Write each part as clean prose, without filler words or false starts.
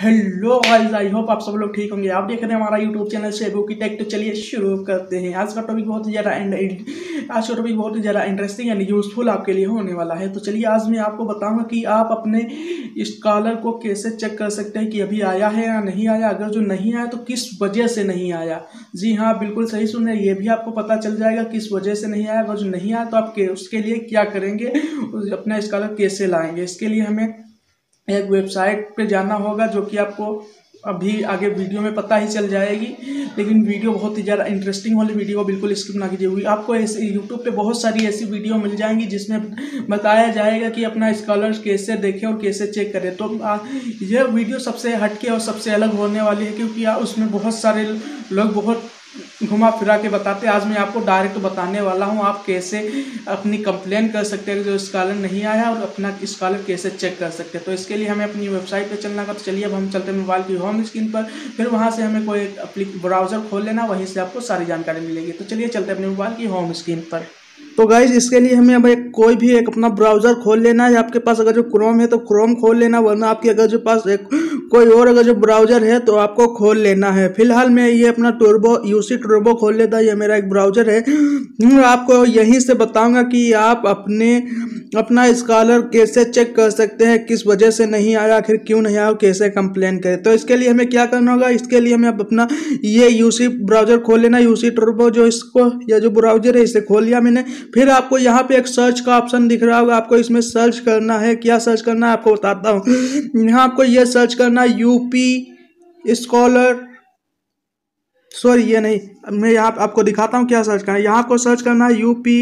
Hello guys, I hope आप सब लोग ठीक होंगे। आप देख रहे हैं हमारा यूट्यूब चैनल शेबू की टेक। तो चलिए शुरू करते हैं। आज का टॉपिक बहुत ही ज़्यादा इंटरेस्टिंग एंड यूजफुल आपके लिए होने वाला है। तो चलिए आज मैं आपको बताऊंगा कि आप अपने स्कॉलर को कैसे चेक कर सकते हैं कि अभी आया है या नहीं आया। अगर जो नहीं आया तो किस वजह से नहीं आया। जी हाँ, बिल्कुल सही सुन रहे हैं। ये भी आपको पता चल जाएगा किस वजह से नहीं आया। अगर जो नहीं आया तो आप उसके लिए क्या करेंगे, अपना स्कॉलर कैसे लाएंगे। इसके लिए हमें एक वेबसाइट पे जाना होगा, जो कि आपको अभी आगे वीडियो में पता ही चल जाएगी। लेकिन वीडियो बहुत ही ज़्यादा इंटरेस्टिंग वाली वीडियो को बिल्कुल स्किप ना कीजिए। आपको ऐसे यूट्यूब पे बहुत सारी ऐसी वीडियो मिल जाएंगी जिसमें बताया जाएगा कि अपना स्कॉलर कैसे देखें और कैसे चेक करें। तो यह वीडियो सबसे हटके और सबसे अलग होने वाली है, क्योंकि उसमें बहुत सारे लोग बहुत घुमा फिरा के बताते हैं। आज मैं आपको डायरेक्ट बताने वाला हूं आप कैसे अपनी कंप्लेन कर सकते हैं जो स्कॉलर नहीं आया, और अपना स्कॉलर कैसे चेक कर सकते हैं। तो इसके लिए हमें अपनी वेबसाइट पे चलना का। तो चलिए अब हम चलते हैं मोबाइल की होम स्क्रीन पर। फिर वहां से हमें कोई ब्राउजर खोल लेना, वहीं से आपको सारी जानकारी मिलेगी। तो चलिए चलते हैं अपने मोबाइल की होम स्क्रीन पर। तो गाइज इसके लिए हमें अब कोई भी एक अपना ब्राउजर खोल लेना है। आपके पास अगर जो क्रोम है तो क्रोम खोल लेना, वरना आपके अगर जो पास कोई और अगर जो ब्राउजर है तो आपको खोल लेना है। फिलहाल मैं ये अपना यूसी टर्बो खोल लेता है। ये मेरा एक ब्राउजर है। आपको यहीं से बताऊंगा कि आप अपना स्कॉलर कैसे चेक कर सकते हैं, किस वजह से नहीं आया, आखिर क्यों नहीं आया, कैसे कंप्लेन करें। तो इसके लिए हमें क्या करना होगा, इसके लिए हमें अपना ये यूसी ब्राउजर खोल लेना। यूसी टर्बो जो इसको या जो ब्राउजर है इसे खोल लिया मैंने। फिर आपको यहाँ पे एक सर्च का ऑप्शन दिख रहा होगा, आपको इसमें सर्च करना है। क्या सर्च करना है आपको बताता हूँ। यहाँ आपको ये सर्च करना है यूपी स्कॉलर, सॉरी ये नहीं, मैं यहाँ आपको दिखाता हूँ क्या सर्च करना है। यहाँ आपको सर्च करना है यूपी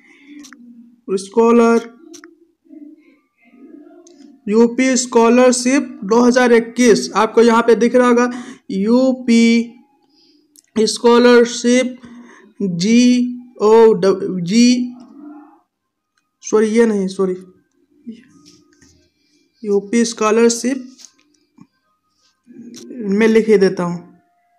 स्कॉलर, यूपी स्कॉलरशिप 2021। आपको यहाँ पे दिख रहा होगा यूपी स्कॉलरशिप सॉरी ये नहीं, सॉरी यूपी स्कॉलरशिप में लिख ही देता हूँ।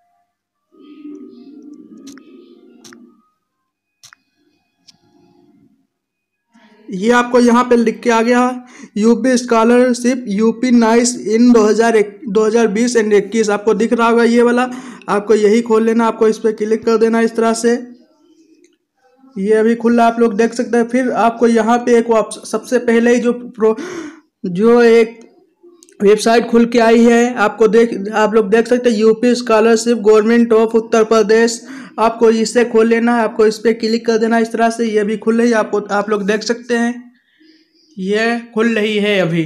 ये आपको यहाँ पे लिख के आ गया UP scholarship UP nice in 2020 and 21। आपको दिख रहा होगा ये वाला, आपको यही खोल लेना। आपको इस पर क्लिक कर देना इस तरह से। ये अभी खुला आप लोग देख सकते हैं। फिर आपको यहाँ पे एक सबसे पहले ही जो एक वेबसाइट खुल के आई है, आप लोग देख सकते हैं UP scholarship government of Uttar Pradesh. आपको इसे खोल लेना है, आपको इस पर क्लिक कर देना इस तरह से। ये भी खुल रही है, आप लोग देख सकते हैं ये खुल रही है। अभी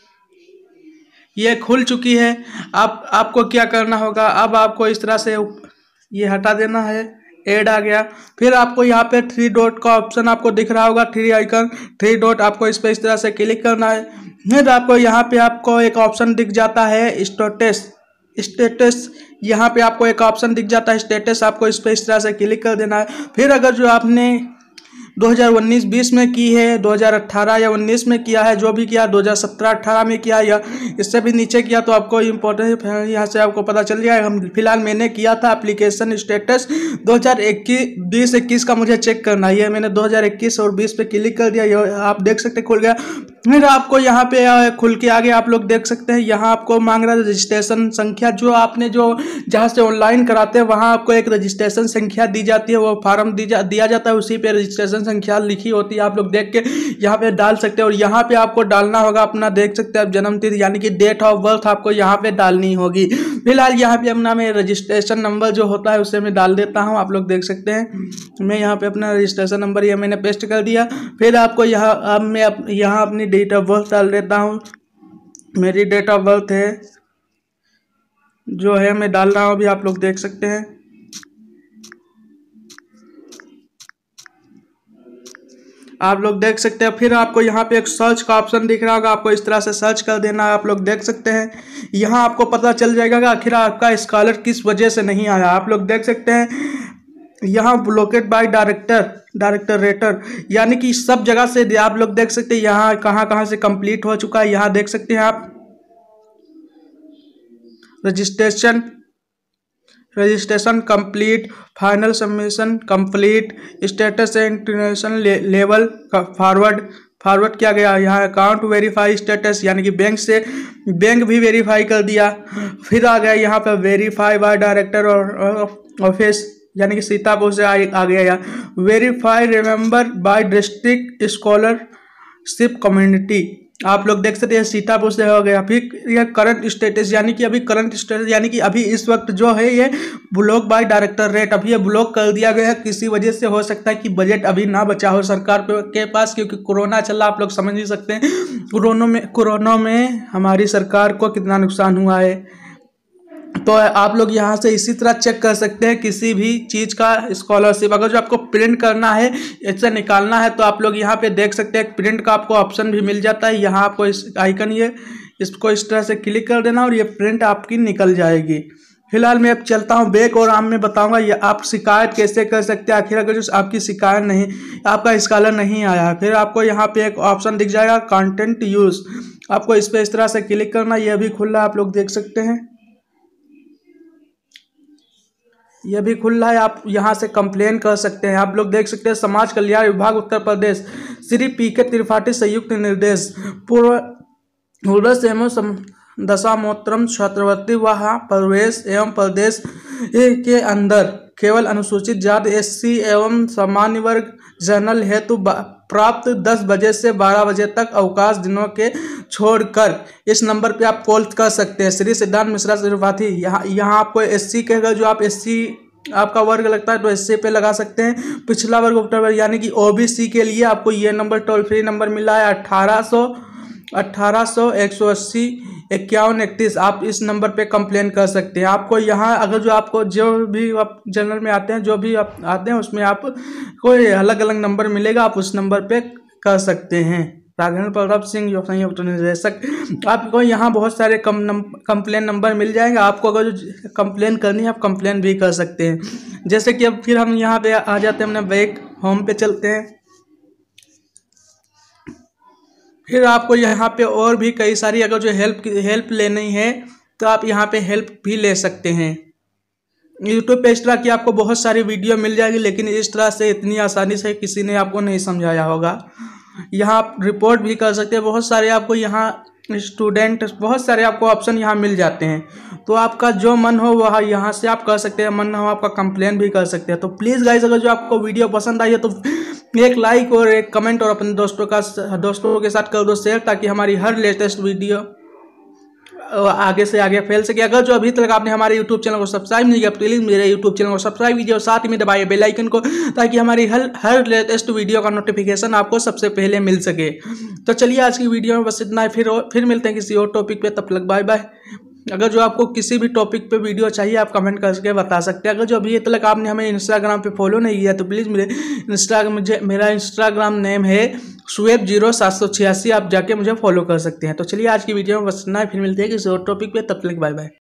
ये खुल चुकी है। आपको क्या करना होगा, अब आपको इस तरह से ये हटा देना है। ऐड आ गया। फिर आपको यहाँ पे 3 डॉट का ऑप्शन आपको दिख रहा होगा, 3 आइकन, 3 डॉट। आपको इस पर इस तरह से क्लिक करना है। फिर आपको यहाँ पे आपको एक ऑप्शन दिख जाता है स्टेटस। यहाँ पे आपको एक ऑप्शन दिख जाता है स्टेटस। आपको इस पर इस तरह से क्लिक कर देना है। फिर अगर जो आपने 2019-20 में की है, 2018 या 19 में किया है, जो भी किया 2017-18 में किया या इससे भी नीचे किया, तो आपको इम्पोर्टेंट यहाँ से आपको पता चल जाएगा। हम फिलहाल मैंने किया था एप्लीकेशन स्टेटस 2020-21 का मुझे चेक करना है। मैंने 2021 और 20 पे क्लिक कर दिया, आप देख सकते खुल गया। फिर आपको यहाँ पे खुल के आगे आप लोग देख सकते हैं, यहाँ आपको मांग रहा है रजिस्ट्रेशन संख्या। जो आपने जहाँ से ऑनलाइन कराते हैं वहाँ आपको एक रजिस्ट्रेशन संख्या दी जाती है, वो फॉर्म दिया जाता है, उसी पे रजिस्ट्रेशन संख्या लिखी होती है। आप लोग देख के यहाँ पे डाल सकते हैं। और यहाँ पे आपको डालना होगा अपना, देख सकते हैं आप, जन्म तिथि यानी कि डेट ऑफ बर्थ आपको यहाँ पे डालनी होगी। फिलहाल यहाँ पे अपना मैं रजिस्ट्रेशन नंबर जो होता है उसे मैं डाल देता हूँ। आप लोग देख सकते हैं मैं यहाँ पे अपना रजिस्ट्रेशन नंबर ये मैंने पेस्ट कर दिया। फिर आपको मैं यहाँ अपनी डेट ऑफ बर्थ डाल देता हूँ। मेरी डेट ऑफ बर्थ है जो है मैं डाल रहा हूँ अभी, आप लोग देख सकते हैं। आप लोग देख सकते हैं। फिर आपको यहाँ पे एक सर्च का ऑप्शन दिख रहा होगा, आपको इस तरह से सर्च कर देना है। आप लोग देख सकते हैं यहाँ आपको पता चल जाएगा कि आखिर आपका स्कॉलर किस वजह से नहीं आया। आप लोग देख सकते हैं यहाँ ब्लॉकेड बाय डायरेक्टरेटर, यानी कि सब जगह से आप लोग देख सकते हैं यहाँ कहाँ से कंप्लीट हो चुका है। यहाँ देख सकते हैं आप registration complete, final submission complete, status international level forward किया गया। यहाँ अकाउंट वेरीफाई स्टेटस यानी कि बैंक भी वेरीफाई कर दिया। फिर आ गया यहाँ पर वेरीफाई बाय डायरेक्टर और ऑफिस यानी कि सीतापुर से आ गया। यहाँ verify remember by district scholarship community आप लोग देख सकते हैं सीतापुर से हो गया। फिर यह करंट स्टेटस यानी कि अभी इस वक्त जो है ये ब्लॉक बाय डायरेक्टरेट अभी ये ब्लॉक कर दिया गया है। किसी वजह से हो सकता है कि बजट अभी ना बचा हो सरकार के पास, क्योंकि कोरोना चला, आप लोग समझ ही सकते हैं कोरोना में हमारी सरकार को कितना नुकसान हुआ है। तो आप लोग यहाँ से इसी तरह चेक कर सकते हैं किसी भी चीज़ का स्कॉलरशिप अगर जो आपको प्रिंट करना है, इससे निकालना है, तो आप लोग यहाँ पे देख सकते हैं प्रिंट का आपको ऑप्शन भी मिल जाता है। यहाँ आपको इस आइकन इसको इस तरह से क्लिक कर देना और ये प्रिंट आपकी निकल जाएगी। फिलहाल मैं अब चलता हूँ बैक और मैं बताऊँगा ये आप शिकायत कैसे कर सकते हैं। आखिर अगर जो आपकी शिकायत नहीं, आपका स्कॉलर नहीं आया, फिर आपको यहाँ पे एक ऑप्शन दिख जाएगा कंटेंट यूज, आपको इस पर इस तरह से क्लिक करना। यह भी खुला आप लोग देख सकते हैं, यह भी खुला है। आप यहाँ से कंप्लेन कर सकते हैं। आप लोग देख सकते हैं समाज कल्याण विभाग उत्तर प्रदेश श्री पी.के. त्रिपाठी संयुक्त निर्देश पूर्व एवं दशामोत्तरम छात्रवृत्ति वहाँ प्रवेश एवं प्रदेश के अंदर केवल अनुसूचित जाति एससी एवं सामान्य वर्ग जनरल हेतु प्राप्त 10 बजे से 12 बजे तक अवकाश दिनों के छोड़कर इस नंबर पे आप कॉल कर सकते हैं। श्री सिद्धांत मिश्रा त्रिपाठी। यहाँ आपको एससी कहेगा, जो आप एससी आपका वर्ग लगता है तो एससी पे लगा सकते हैं। पिछला वर्ग उपटर वर्ग यानी कि ओबीसी के लिए आपको ये नंबर टोल फ्री नंबर मिला है 1800 180 5131। आप इस नंबर पे कंप्लेन कर सकते हैं। आपको यहाँ अगर जो आपको जो भी आप जनरल में आते हैं, जो भी आप आते हैं उसमें आप कोई अलग अलग नंबर मिलेगा, आप उस नंबर पे कर सकते हैं। राघवेंद्र प्रताप सिंह संयुक्त निर्देशक। आपको यहाँ बहुत सारे कंप्लेन नंबर मिल जाएंगे। आपको अगर जो कंप्लेन करनी है आप कंप्लेन भी कर सकते हैं। जैसे कि अब फिर हम यहाँ पे आ जाते हैं, अपने बैक होम पे चलते हैं। फिर आपको यहाँ पे और भी कई सारी अगर जो हेल्प लेनी है तो आप यहाँ पे हेल्प भी ले सकते हैं। यूट्यूब पे इस तरह की आपको बहुत सारी वीडियो मिल जाएगी, लेकिन इस तरह से इतनी आसानी से किसी ने आपको नहीं समझाया होगा। यहाँ आप रिपोर्ट भी कर सकते हैं। बहुत सारे आपको यहाँ स्टूडेंट बहुत सारे आपको ऑप्शन यहाँ मिल जाते हैं। तो आपका जो मन हो वह यहाँ से आप कर सकते हैं, मन ना हो आपका कंप्लेन भी कर सकते हैं। तो प्लीज़ गाइस अगर जो आपको वीडियो पसंद आई है तो एक लाइक और एक कमेंट और अपने दोस्तों के साथ कर दो शेयर, ताकि हमारी हर लेटेस्ट वीडियो आगे से आगे फैल सके। अगर जो अभी तक आपने हमारे YouTube चैनल को सब्सक्राइब नहीं किया तो प्लीज़ मेरे YouTube चैनल को सब्सक्राइब कीजिए और साथ ही में दबाइए बेल आइकन को, ताकि हमारी हर लेटेस्ट वीडियो का नोटिफिकेशन आपको सबसे पहले मिल सके। तो चलिए आज की वीडियो में बस इतना है, फिर मिलते हैं किसी और टॉपिक पे। तब तक बाय बाय। अगर जो आपको किसी भी टॉपिक पे वीडियो चाहिए आप कमेंट करके बता सकते हैं। अगर जो अभी तक आपने हमें इंस्टाग्राम पे फॉलो नहीं किया तो प्लीज़ मेरा इंस्टाग्राम नेम है Sweb0786, आप जाके मुझे फॉलो कर सकते हैं। तो चलिए आज की वीडियो में बस इतना है, फिर मिलते हैं किसी और टॉपिक पे। तब तक बाय बाय।